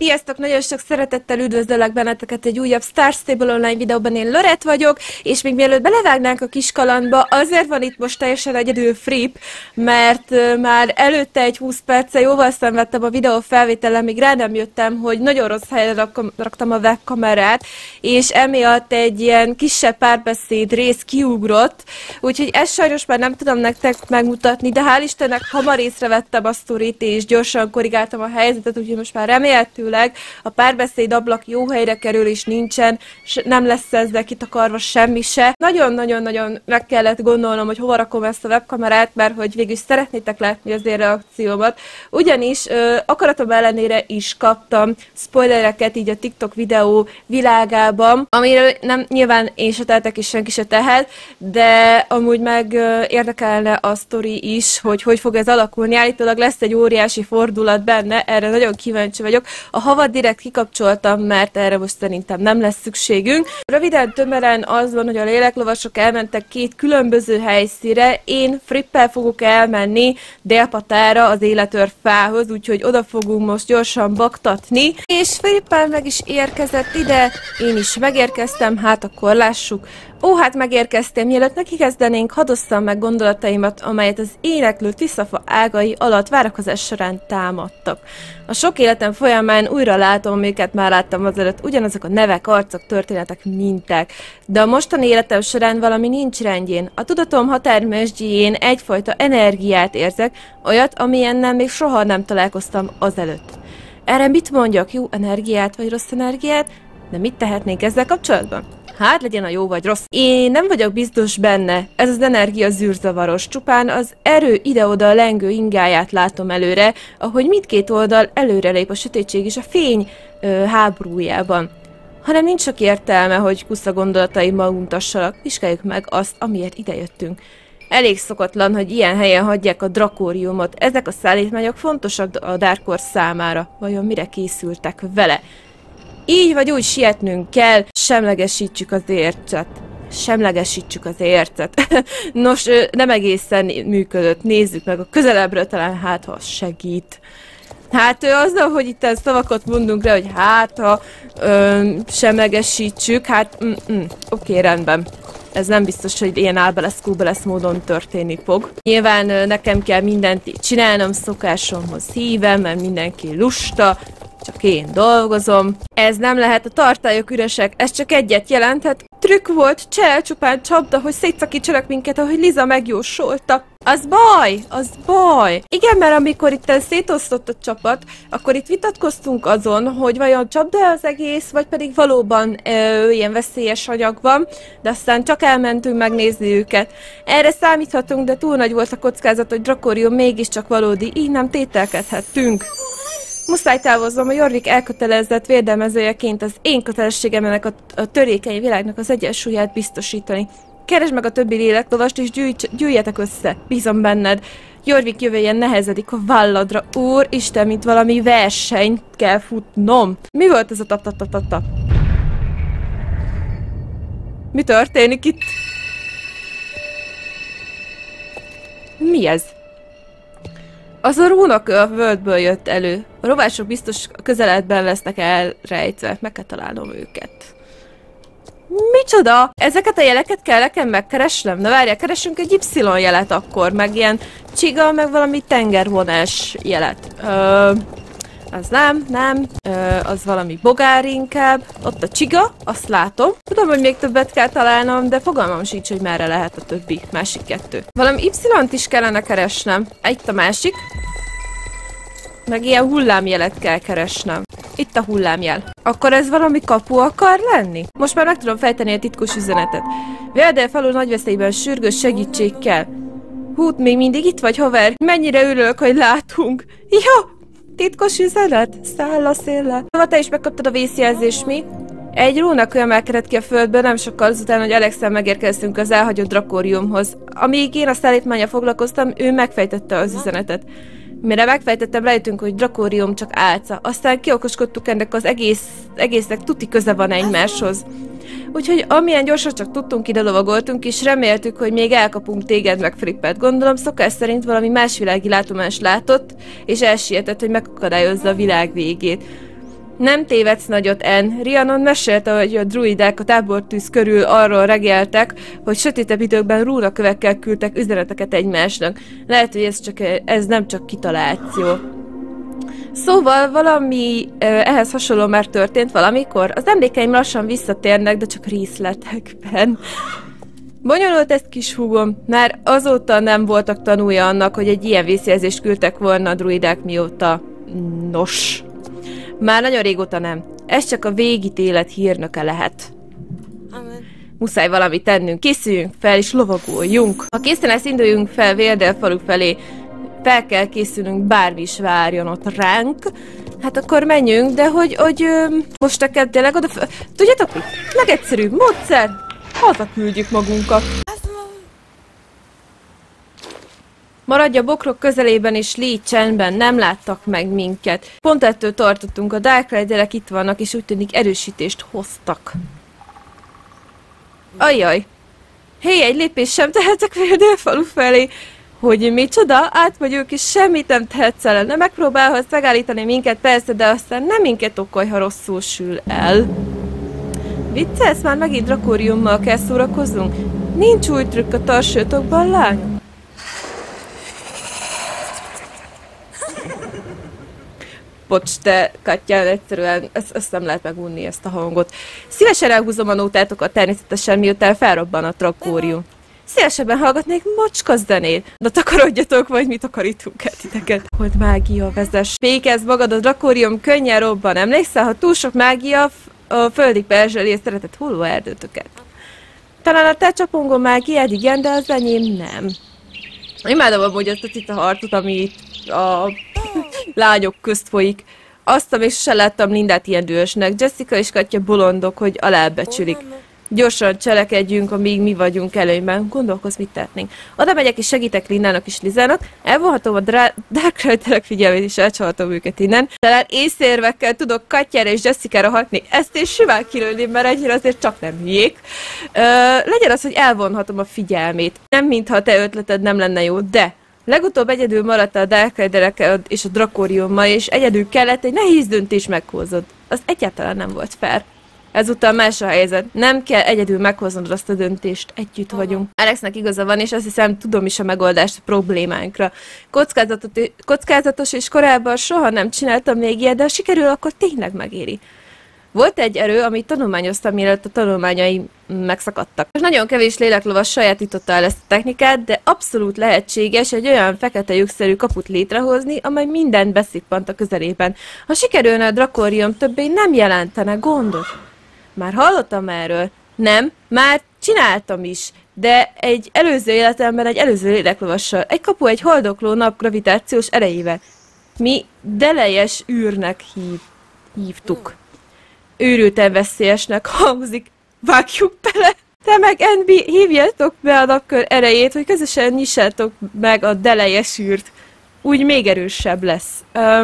Sziasztok! Nagyon sok szeretettel üdvözöllek benneteket egy újabb Star Stable Online videóban. Én Lorett vagyok, és még mielőtt belevágnánk a kis kalandba, azért van itt most teljesen egyedül Fripp, mert már előtte egy 20 perce jóval szenvedtem a videó felvételen, még rá nem jöttem, hogy nagyon rossz helyre raktam a webkamerát, és emiatt egy ilyen kisebb párbeszéd rész kiugrott, úgyhogy ezt sajnos már nem tudom nektek megmutatni, de hál' Istennek hamar észrevettem a sztorit, és gyorsan korrigáltam a helyzetet, úgyhogy most már remélhetőleg a párbeszéd ablak jó helyre kerül, és nincsen, nem lesz ezzel kitakarva semmi se. Nagyon-nagyon-nagyon meg kellett gondolnom, hogy hova rakom ezt a webkamerát, mert hogy végül is szeretnétek látni az én reakciómat. Ugyanis akaratom ellenére is kaptam spoilereket így a TikTok videó világában, amiről nem nyilván én se tehetek és senki se tehet, de amúgy meg érdekelne a sztori is, hogy hogy fog ez alakulni. Állítólag lesz egy óriási fordulat benne, erre nagyon kíváncsi vagyok. A havat direkt kikapcsoltam, mert erre most szerintem nem lesz szükségünk. Röviden, tömören az van, hogy a léleklovasok elmentek két különböző helyszínre. Én Frippel fogok elmenni Délpatára, az Életőr fához, úgyhogy oda fogunk most gyorsan baktatni. És Frippel meg is érkezett ide, én is megérkeztem, hát akkor lássuk. Ó, hát megérkeztem, mielőtt nekikezdenénk, hadd osszam meg gondolataimat, amelyet az éneklő Tiszafa ágai alatt várakozás során támadtak. A sok életem folyamán újra látom őket, már láttam azelőtt, ugyanazok a nevek, arcok, történetek, minták. De a mostani életem során valami nincs rendjén. A tudatom határmesdjéjén egyfajta energiát érzek, olyat, amilyennel még soha nem találkoztam azelőtt. Erre mit mondjak, jó energiát vagy rossz energiát? De mit tehetnénk ezzel kapcsolatban? Hát legyen a jó vagy rossz. Én nem vagyok biztos benne, ez az energia zűrzavaros, csupán az erő ide-oda lengő ingáját látom előre, ahogy mindkét oldal előrelép a sötétség és a fény háborújában. Hanem nincs sok értelme, hogy kusza gondolataimmal untassalak, vizsgáljuk meg azt, amiért idejöttünk. Elég szokatlan, hogy ilyen helyen hagyják a drakóriumot, ezek a szállítmányok fontosak a Dark számára, vajon mire készültek vele? Így vagy úgy sietnünk kell, semlegesítsük az ércet. Semlegesítsük az ércet. Nos, nem egészen működött. Nézzük meg a közelebbre, talán hát ha segít. Hát azzal, hogy itt szavakat mondunk rá, hogy hát ha semlegesítsük, hát oké, rendben. Ez nem biztos, hogy ilyen ábelesz-kúbelesz módon történni fog. Nyilván nekem kell mindent csinálnom szokásomhoz híven, mert mindenki lusta, csak én dolgozom. Ez nem lehet, a tartályok üresek, ez csak egyet jelenthet. Trükk volt, csupán csapda, hogy szétszakítsanak minket, ahogy Liza megjósolta. Az baj, az baj. Igen, mert amikor itt szétosztott a csapat, akkor itt vitatkoztunk azon, hogy vajon csapda az egész, vagy pedig valóban ilyen veszélyes anyag van, de aztán csak elmentünk megnézni őket. Erre számíthatunk, de túl nagy volt a kockázat, hogy Drakórium mégiscsak valódi, így nem tételkedhettünk. Muszáj távoznom, a Jorvik elkötelezett védelmezőjeként az én kötelességem ennek a törékeny világnak az egyensúlyát biztosítani. Keresd meg a többi léleklovast és gyűjjetek össze. Bízom benned. Jorvik jövője nehezedik a válladra. Úristen, mint valami versenyt kell futnom. Mi volt ez a tap-tap-tap-tap? Mi történik itt? Mi ez? Az a rúnakő a völgyből jött elő. A rovások biztos a közeledben lesznek elrejtve. Meg kell találnom őket. Micsoda? Ezeket a jeleket kell nekem megkeresnem? Na várjál, keresünk egy Y jelet akkor, meg ilyen csiga, meg valami tengervonás jelet. Az nem. Az valami bogár inkább. Ott a csiga, azt látom. Tudom, hogy még többet kell találnom, de fogalmam sincs, hogy merre lehet a többi, másik kettő. Valami Y-t is kellene keresnem. Itt a másik. Meg ilyen hullámjelet kell keresnem. Itt a hullámjel. Akkor ez valami kapu akar lenni? Most már meg tudom fejteni a titkos üzenetet. Véldel falu nagy veszélyben, sürgős segítség kell. Hút, még mindig itt vagy, haver? Mennyire örülök, hogy látunk. Ja! Titkos üzenet? Száll a széllel. Te is megkaptad a vészjelzést, mi? Egy rónakő emelkedett ki a földből nem sokkal azután, hogy Alexel megérkeztünk az elhagyott Drakóriumhoz. Amíg én a szállítmánnyal foglalkoztam, ő megfejtette az üzenetet. Mire megfejtettem, rájöttünk, hogy Drakórium csak álca. Aztán kiokoskodtuk, ennek az egésznek tuti köze van egymáshoz. Úgyhogy amilyen gyorsan csak tudtunk, ide lovagoltunk, és reméltük, hogy még elkapunk téged meg Frippet. Gondolom szokás szerint valami másvilági látomást látott, és elsietett, hogy megakadályozza a világ végét. Nem tévedsz nagyot, Ann. Rhiannon mesélte, hogy a druidák a tábortűz körül arról regeltek, hogy sötétebb időkben rúnakövekkel küldtek üzeneteket egymásnak. Lehet, hogy ez nem csak kitaláció. Szóval valami ehhez hasonló már történt valamikor. Az emlékeim lassan visszatérnek, de csak részletekben. Bonyolult ezt, kis húgom. Már azóta nem voltak tanulja annak, hogy egy ilyen vészjelzést küldtek volna a druidák mióta. Nos. Már nagyon régóta nem. Ez csak a végítélet hírnöke lehet. Amen. Muszáj valamit tennünk. Készüljünk fel és lovagoljunk. Ha készen lesz, induljunk fel Vale falu felé. Fel kell készülnünk, bármi is várjon ott ránk. Hát akkor menjünk, de hogy most neked tényleg oda fel... Tudjátok mit? Legegyszerűbb módszer. Hazaküldjük magunkat. Maradj a bokrok közelében és légy csendben, nem láttak meg minket. Pont ettől tartottunk, a Dark Riderek itt vannak, és úgy tűnik erősítést hoztak. Ajjaj! Hé, egy lépés sem tehetek Vale falu felé. Hogy micsoda? Átmegyünk és semmit nem tehetsz el. Nem megpróbálhatsz megállítani minket, persze, de aztán nem minket okolj, ha rosszul sül el. Viccelsz? Már megint drakóriummal kell szórakoznunk? Nincs új trükk a tarsőtokban, lány? Bocs, te, Katján, egyszerűen ezt nem lehet megunni, ezt a hangot. Szívesen elhúzom a nótátokat természetesen, miután felrobban a drakórium. Szívesebben hallgatnék mocska zenét. De takarodjatok, vagy mi takarítunk el titeket. Hogy mágia vezess. Fékezd magad, a drakórium könnyen robban. Emlékszel, ha túl sok mágia, a földig perzseli a szeretett hulló erdőtöket. Talán a te csapongó mágiád igen, de az enyém nem. Imádom amúgy azt a cica harcot, ami itt a lányok közt folyik. Azt, még sose láttam Lindát ilyen dühösnek. Jessica és Katja bolondok, hogy alábecsülik. Gyorsan cselekedjünk, amíg mi vagyunk előnyben. Gondolkozz, mit tehetnénk. Oda megyek és segítek Lindának és Lizának. Elvonhatom a Dark Riderek figyelmét és elcsalhatom őket innen. Talán észérvekkel tudok Katjára és Jessica-ra hatni. Ezt én simán kilőném, mert ennyire azért csak nem hülyék. Legyen az, hogy elvonhatom a figyelmét. Nem mintha a te ötleted nem lenne jó, de legutóbb egyedül maradt a Dark Riderek és a drakóriummal, és egyedül kellett egy nehéz döntés meghozod. Az egyáltalán nem volt fair. Ezúttal más a helyzet. Nem kell egyedül meghoznod azt a döntést, együtt vagyunk. Alexnek igaza van, és azt hiszem, tudom is a megoldást a problémánkra. Kockázatos, és korábban soha nem csináltam még ilyet, de ha sikerül, akkor tényleg megéri. Volt egy erő, amit tanulmányoztam, mielőtt a tanulmányaim megszakadtak. És nagyon kevés léleklovas sajátította el ezt a technikát, de abszolút lehetséges egy olyan fekete lyukszerű kaput létrehozni, amely mindent beszippant a közelében. Ha sikerülne a drakórium, többé nem jelentene gondot. Már hallottam erről. Nem, már csináltam is, de egy előző életemben egy előző léleklovassal. Egy kapu egy haldokló nap gravitációs erejével. Mi delejes űrnek hívtuk. Őrülten veszélyesnek hangzik. Vágjuk bele! Te meg NB, hívjátok be a napkör erejét, hogy közösen nyissátok meg a delejes űrt. Úgy még erősebb lesz.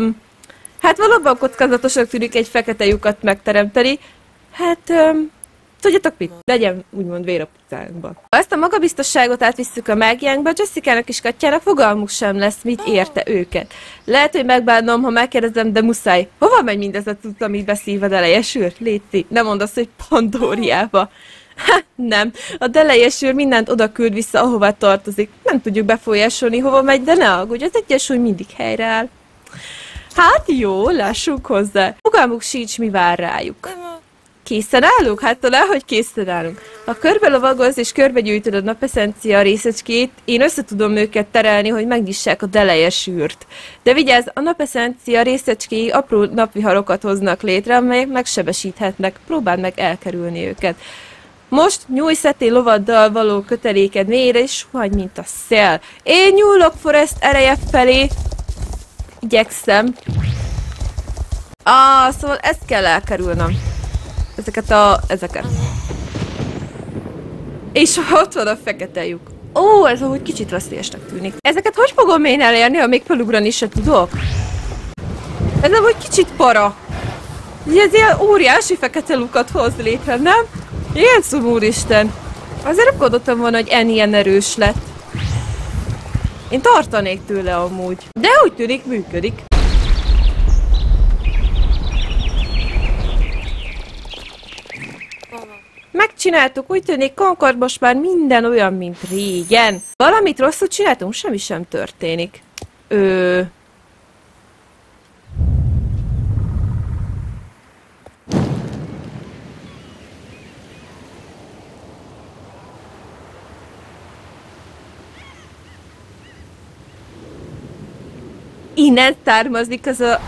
Hát valóban kockázatosnak tűnik egy fekete lyukat megteremteni. Hát, tudjátok mit? Legyen úgymond vér a pucánkba. Ha ezt a magabiztosságot átvisszük a mágiánkba, Jessica-nak és Katjának fogalmuk sem lesz, mit érte őket. Lehet, hogy megbánom, ha megkérdezem, de muszáj. Hova megy mindez a cucc, amit beszív a delejes űr? Léci, nem mondasz, hogy Pandóriába. Ha, nem. A delejes űr mindent oda küld vissza, ahová tartozik. Nem tudjuk befolyásolni, hova megy, de ne aggódj, az egyensúly mindig helyreáll. Hát jó, lássunk hozzá. Fogalmuk sincs, mi vár rájuk. Készen állunk? Hát talán, hogy készen állunk. Ha körbe lovagolsz és körbegyűjtöd a napeszencia részecskét, én összetudom őket terelni, hogy megnyissák a delejes űrt. De vigyázz, a napeszencia részecskéi apró napviharokat hoznak létre, amelyek megsebesíthetnek. Próbáld meg elkerülni őket. Most nyújj szetté lovaddal való köteléked mélyre, és hagyj, mint a szél. Én nyúlok Forrest ereje felé. Igyekszem. Szóval ezt kell elkerülnöm. Ezeket. És ott van a fekete lyuk. Ó, ez ahogy kicsit veszélyesnek tűnik. Ezeket hogy fogom én elérni, ha még felugrani se tudok? Ez ahogy kicsit para. Ez ilyen óriási fekete lukat hoz létre, nem? Ilyen szum, úristen. Azért gondoltam volna, hogy ilyen erős lett. Én tartanék tőle amúgy. De úgy tűnik, működik. megcsináltuk, úgy tűnik Concord most már minden olyan, mint régen. Valamit rosszul csináltunk, semmi sem történik. Innen származik az a...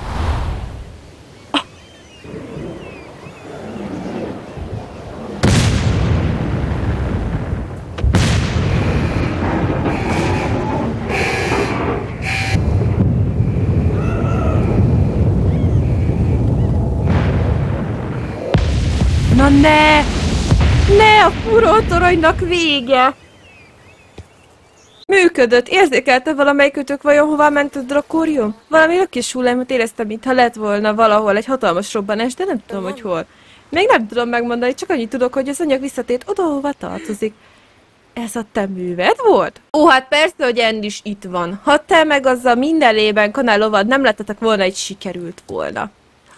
Na ne! Ne, a fúrótoronynak vége! Működött. Érzékelte valamelyikőtök vajon hová ment a drakórium? Valami lökés hullámot éreztem, mintha lett volna valahol egy hatalmas robbanás, de nem tudom, hogy hol. Még nem tudom megmondani, csak annyit tudok, hogy az anyag visszatért oda, hova tartozik. Ez a te műved volt? Ó, hát persze, hogy Ann is itt van. Ha te meg azzal minden lében kanálovad nem lettetek volna, így sikerült volna.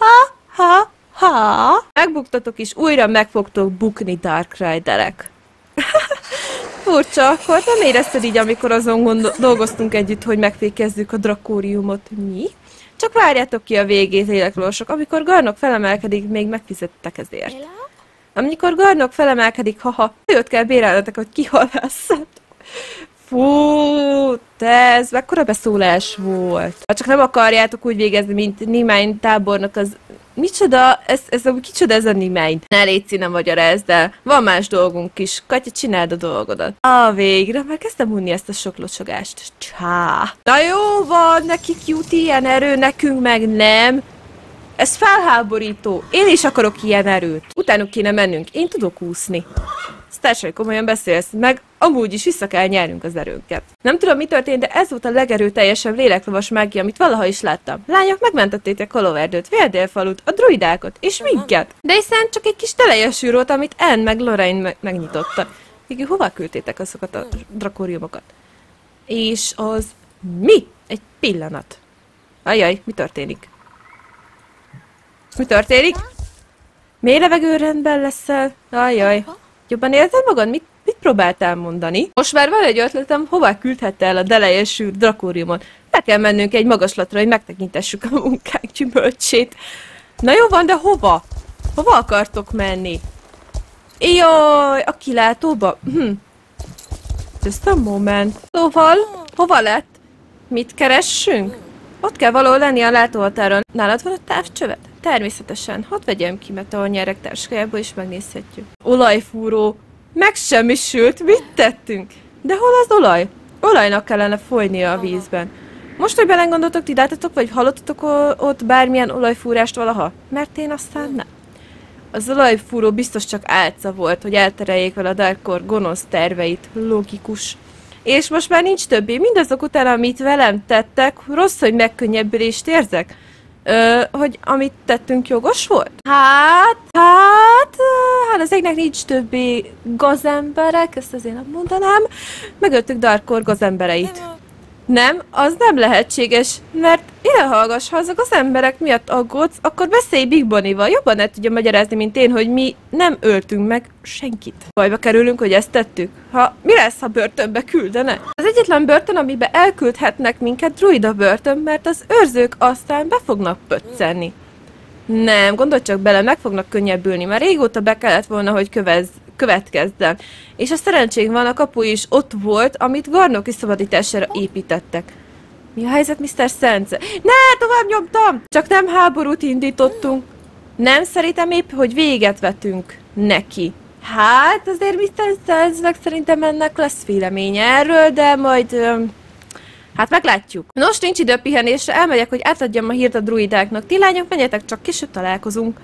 Ha. Megbuktatok és újra meg fogtok bukni, Dark Riderek. Furcsa, akkor nem érezted így, amikor azon dolgoztunk együtt, hogy megfékezzük a drakóriumot? Mi? Csak várjátok ki a végét, léleklovasok. Amikor Garnok felemelkedik, még megfizettek ezért. Amikor Garnok felemelkedik, haha, őt kell bérelnetek, hogy kihalásszat. Fú, ez mekkora beszólás volt. Ha csak nem akarjátok úgy végezni, mint Nimine tábornak az... Micsoda? Kicsoda ez a Nimine? Ne légy nem magyarázd el. Van más dolgunk is. Katya, csináld a dolgodat. Végre, már kezdtem unni ezt a sok locsogást. Csá. Na jó van, nekik jut ilyen erő, nekünk meg nem. Ez felháborító. Én is akarok ilyen erőt. Utánuk kéne mennünk. Én tudok úszni. Társadalmi komolyan beszélsz, meg amúgy is vissza kell nyernünk az erőnket. Nem tudom, mi történt, de ez volt a legerőteljesebb léleklovas mágia, amit valaha is láttam. Lányok, megmentettétek Hollowerdőt, Véldélfalut, a druidákat, és minket. De hiszen csak egy kis telejes űr volt, amit Ann meg Lorraine megnyitotta. Végül hová küldtétek azokat a drakóriumokat? És az mi? Egy pillanat. Ajjaj, mi történik? Mi történik? Mély levegőrendben leszel? Ajjaj. Jobban érzed magad? Mit próbáltál mondani? Most már van egy ötletem, hová küldhette el a delejesű drakóriumot. Le kell mennünk egy magaslatra, hogy megtekintessük a munkánk gyümölcsét. Na jó van, de hova? Hova akartok menni? Jaj, a kilátóba? Just a moment. Szóval, hova lett? Mit keressünk? Ott kell valahol lenni a látóhatáron. Nálad van a távcsövet? Természetesen. Hadd vegyem ki, mert a nyerek táskájából is megnézhetjük. Olajfúró. Megsemmisült. Mit tettünk? De hol az olaj? Olajnak kellene folynia a vízben. Most, hogy belengondoltok, ti láttatok, vagy hallottatok ott bármilyen olajfúrást valaha? Mert én aztán nem. Az olajfúró biztos csak álca volt, hogy eltereljék vele a Darkor gonosz terveit. Logikus. És most már nincs többé. Mindazok után, amit velem tettek, rossz, hogy megkönnyebbülést érzek. Hogy amit tettünk jogos volt? Hát az égnek nincs többé gazemberek, ezt azért nem mondanám. Megöltük Darkor gazembereit. Nem, az nem lehetséges, mert ide hallgass, ha azok az emberek miatt aggódsz, akkor beszélj Big Bonnie-val. Jobban el tudja magyarázni, mint én, hogy mi nem öltünk meg senkit. Bajba kerülünk, hogy ezt tettük. Mi lesz, ha börtönbe küldene? Az egyetlen börtön, amiben elküldhetnek minket, druida börtön, mert az őrzők aztán be fognak pöccenni. Nem, gondolj csak bele, meg fognak könnyebbülni, már régóta be kellett volna, hogy következzen. És a szerencsénk van, a kapu is ott volt, amit Garnok kiszabadítására építettek. Mi a helyzet, Mr. Sence? Ne, tovább nyomtam! Csak nem háborút indítottunk. Nem szerintem épp, hogy véget vetünk neki. Hát, azért Mr. Sence-nek szerintem ennek lesz véleménye erről, de majd... Hát meglátjuk. Nos, nincs idő pihenésre, elmegyek, hogy átadjam a hírt a druidáknak. Ti lányok, menjetek csak, később találkozunk.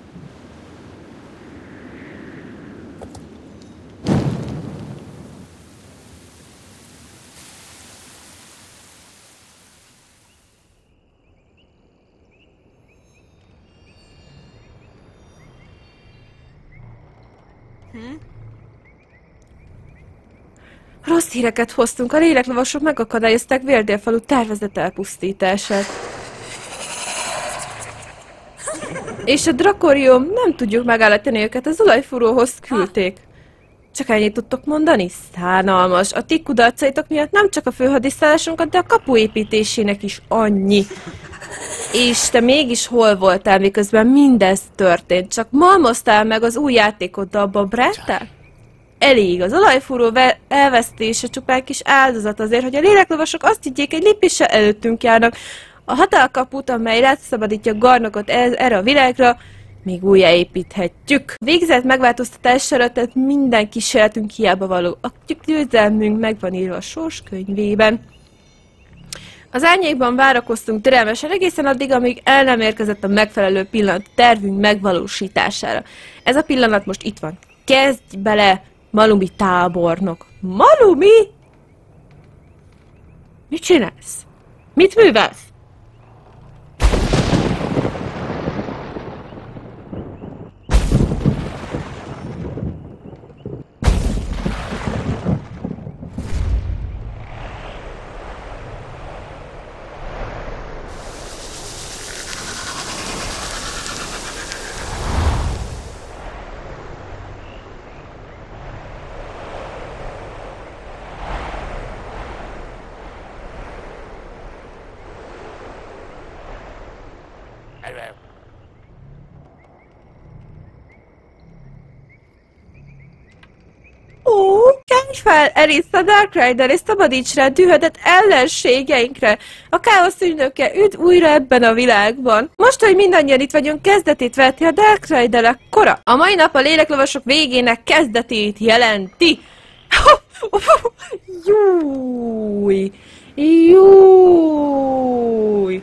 Rossz híreket hoztunk, a léleklovasok megakadályozták Véldélfalu tervezett elpusztítását. És a drakórium, nem tudjuk megállítani őket, az olajfúróhoz küldték. Csak ennyit tudtok mondani? Szánalmas. A ti kudarcaitok miatt nem csak a főhadiszállásunkat, de a kapu építésének is annyi. És te mégis hol voltál, miközben mindez történt? Csak malmoztál meg az új játékoddal, abba bráltál? Elég, az olajfúró elvesztése csupán kis áldozat azért, hogy a léleklovasok azt higgyék, egy lépéssel előttünk járnak. A határkaput, amely rátszabadítja Garnokot erre a világra, még újjáépíthetjük. Végzett megváltoztatására, tehát minden kísérletünk hiába való. A győzelmünk meg van írva a sorskönyvében. Az árnyékban várakoztunk türelmesen egészen addig, amíg el nem érkezett a megfelelő pillanat tervünk megvalósítására. Ez a pillanat most itt van. Kezdj bele, Malumi tábornok. Malumi? Mit csinálsz? Mit művelsz? Ó, kelj fel, Alice, a Dark Rider, és szabadíts rá dühödet ellenségeinkre! A káosz ügynöke, üdv újra ebben a világban! Most, hogy mindannyian itt vagyunk, kezdetét veheti a Dark Riderek kora. A mai nap a léleklovasok végének kezdetét jelenti. Júj! Júj!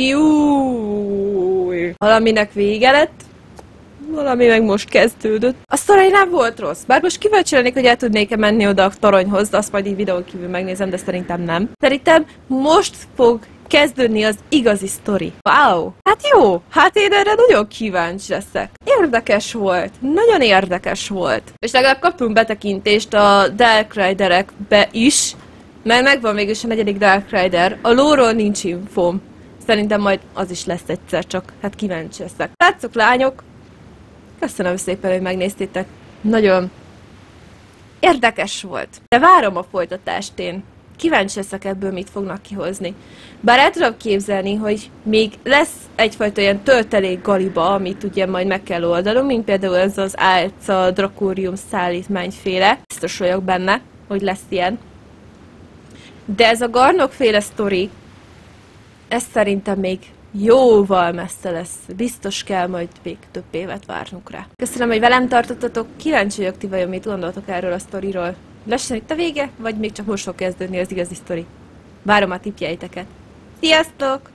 Júj! Valaminek vége lett? Valami meg most kezdődött. A sztory nem volt rossz, bár most kíváncsi lennék, hogy el tudnék-e menni oda a toronyhoz, azt majd így videón kívül megnézem, de szerintem nem. Szerintem most fog kezdődni az igazi sztori. Wow! Hát jó! Hát én erre nagyon kíváncsi leszek. Érdekes volt. Nagyon érdekes volt. És legalább kaptunk betekintést a Dark Riderekbe is, mert megvan mégis a 4. Dark Rider. A lore-ról nincs infóm. Szerintem majd az is lesz egyszer, csak hát kíváncsi leszek. Látszok, lányok! Köszönöm szépen, hogy megnéztétek. Nagyon érdekes volt. De várom a folytatást én. Kíváncsi leszek ebből, mit fognak kihozni. Bár el tudom képzelni, hogy még lesz egyfajta ilyen töltelék galiba, amit ugye majd meg kell oldanunk, mint például ez az álca drakórium szállítmányféle. Biztos vagyok benne, hogy lesz ilyen. De ez a Garnok-féle sztori, ez szerintem még jóval messze lesz. Biztos kell majd még több évet várnunk rá. Köszönöm, hogy velem tartottatok. Kíváncsi vagyok, ti vajon mit gondoltok erről a sztoriról. Lassan itt a vége, vagy még csak most fog kezdődni az igazi sztori? Várom a tippjeiteket. Sziasztok!